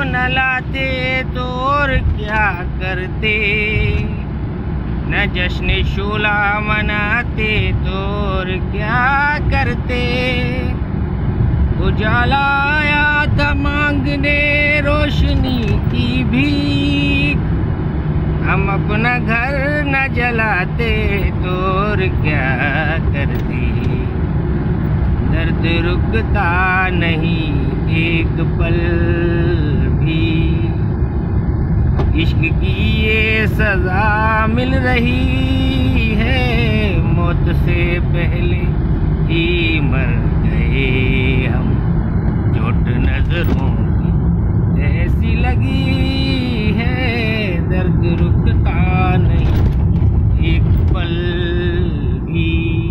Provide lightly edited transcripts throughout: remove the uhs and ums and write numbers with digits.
न लाते तो और क्या करते, न जश्न शोला मनाते तो और क्या करते। उजाला आया था मांगने रोशनी की भीख, हम अपना घर न जलाते तो और क्या करते। दर्द रुकता नहीं एक पल भी, इश्क की ये सजा मिल रही है, मौत से पहले ही मर गए हम। चोट नजरों की ऐसी लगी है, दर्द रुकता नहीं एक पल भी।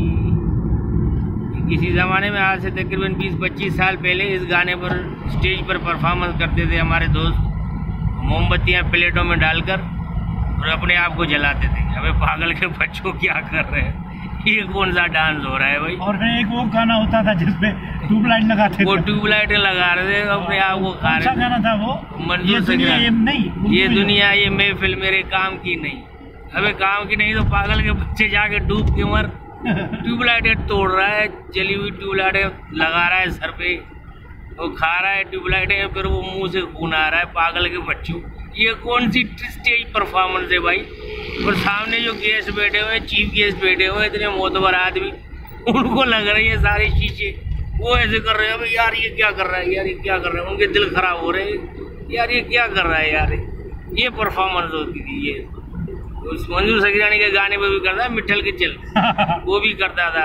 किसी ज़माने में आज से तकरीबन 20-25 साल पहले इस गाने पर स्टेज पर परफॉर्मेंस करते थे हमारे दोस्त, मोमबत्तियाँ प्लेटों में डालकर और अपने आप को जलाते थे। हमें पागल के बच्चों क्या कर रहे हैं, ये कौन सा डांस हो रहा है भाई। और एक वो गाना होता था जिसमें ट्यूबलाइट लगाते थे, वो ट्यूबलाइटें लगा रहे थे अपने आप को खा रहे थे। गाना था वो मंजूर से नहीं, ये दुनिया ये महफिल मेरे काम की नहीं। हमें काम की नहीं तो पागल के बच्चे जाके डूब के मर। ट्यूबलाइटें तोड़ रहा है, जली हुई ट्यूबलाइटें लगा रहा है सर पे, वो खा रहा है ट्यूबलाइटें, फिर वो मुंह से खून आ रहा है। पागल के बच्चों, ये कौन सी स्टेज परफॉर्मेंस है भाई। और सामने जो गेस्ट बैठे हुए हैं, चीफ गेस्ट बैठे हुए हैं, इतने मोतबर आदमी, उनको लग रही है सारे शीशे, वो ऐसे कर रहे हैं यार ये क्या कर रहा है, यार ये क्या कर रहा है। उनके दिल खराब हो रहे हैं, यार ये क्या कर रहा है यार। ये परफॉर्मेंस होती थी। ये उस मंजूर सगरानी के गाने पे भी करता है, मिठल के चल वो भी करता था।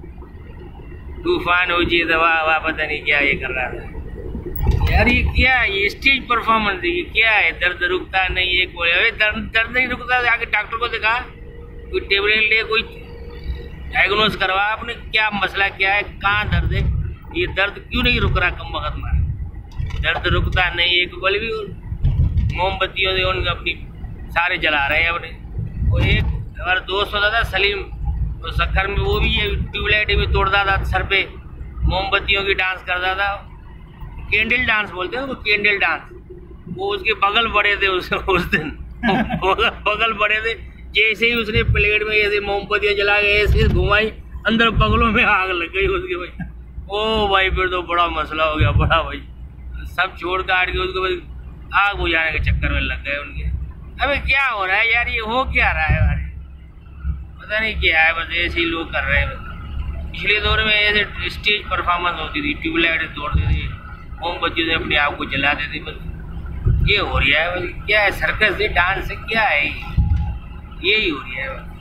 तूफान हो जी दवा हवा पता नहीं क्या ये कर रहा था यार। ये क्या है, ये स्टेज परफॉर्मेंस है, ये क्या है। दर्द रुकता नहीं है कोई, अरे दर्द नहीं रुकता, आगे डॉक्टर को दिखा, कोई टेबलेट ले, कोई डायग्नोज करवा आपने, क्या मसला क्या है, कहाँ दर्द है, ये दर्द क्यों नहीं रुक रहा कम वक्त में। दर्द रुकता नहीं एक पल भी। मोमबत्तियों से उनके अपनी सारे जला रहे हैं अपने। वो एक हमारा दोस्त होता था सलीम, तो सखर में वो भी ये ट्यूबलाइट भी तोड़ता था सर पे, मोमबत्तियों की डांस करता था। कैंडल डांस बोलते हैं वो, कैंडल डांस। वो उसके बगल बड़े थे उस दिन बगल बड़े थे। जैसे ही उसने प्लेट में ऐसे मोमबत्तियाँ जला के ऐसे घुमाई, अंदर बगलों में आग लग गई उसके भाई। ओ भाई फिर तो बड़ा मसला हो गया बड़ा भाई। सब छोड़ काट के उसको आग बुझाने के चक्कर में लग गए उनके। अबे क्या हो रहा है यार, ये हो क्या रहा है यार, पता नहीं क्या है, बस ऐसे ही लोग कर रहे हैं। पिछले दौर में ऐसे स्टेज परफॉर्मेंस होती थी, ट्यूबलाइट तोड़ते थे, मोमबत्ती से अपने आप को जलाते थे। बस ये हो रहा है, बस क्या है, सर्कस है, डांस है, क्या है, यही हो रहा है बस।